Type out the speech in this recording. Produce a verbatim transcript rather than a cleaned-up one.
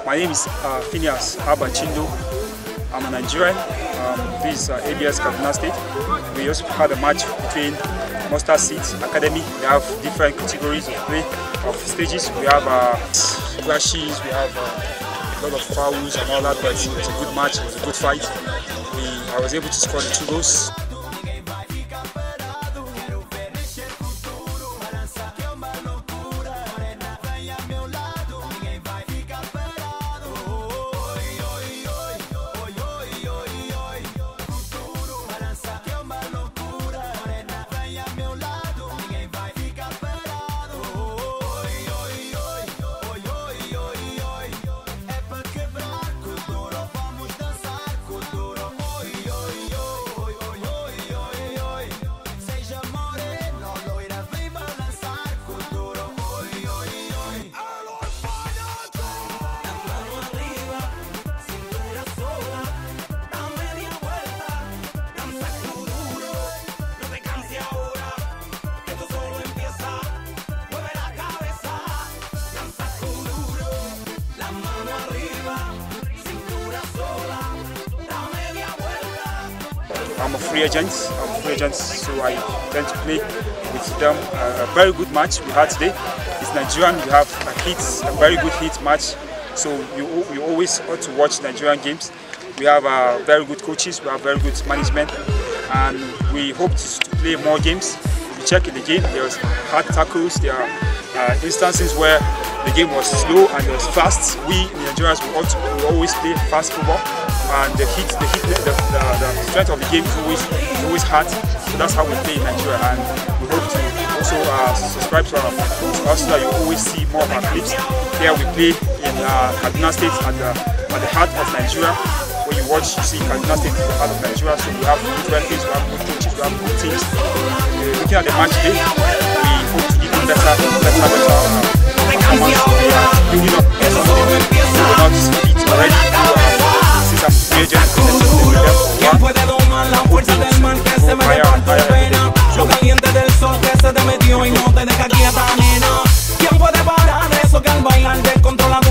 My name is uh, Phinehas Abba Chindo. I'm a Nigerian. Um, this is uh, A B S Kaduna State. We also had a match between Mustard Seeds Academy. We have different categories of play, of stages. We have uh, clashes, we have uh, a lot of fouls and all that, but it was a good match, it was a good fight. We, I was able to score the two goals. I'm a free agent, I'm a free agent, so I tend to play with them. Uh, a very good match we had today. It's Nigerian, we have a hit, a very good hit match, so you, you always ought to watch Nigerian games. We have uh, very good coaches, we have very good management, and we hope to, to play more games. If you check in the game, there's hard tackles, there are uh, instances where the game was slow and it was fast. We Nigerians we, ought to, we always play fast football. And the heat, the, heat, the, the, the strength of the game is always, is always hard. So that's how we play in Nigeria, and we hope to also uh, subscribe to, our, to us so that you always see more of our clips. Here we play in uh, Kaduna State at the, at the heart of Nigeria. When you watch, you see Kaduna State at the heart of Nigeria. So we have good referees, we have good coaches, we have good teams. Uh, looking at the match today, we hope to give them better, better, better uh, performance. We are building up something. We will not beat already. ¿Quién puede domar la fuerza del mal que se me reparte de pena? Lo caliente del sol que se te metió y no te deja quieta, nena. ¿Quién puede parar eso que al bailar descontrola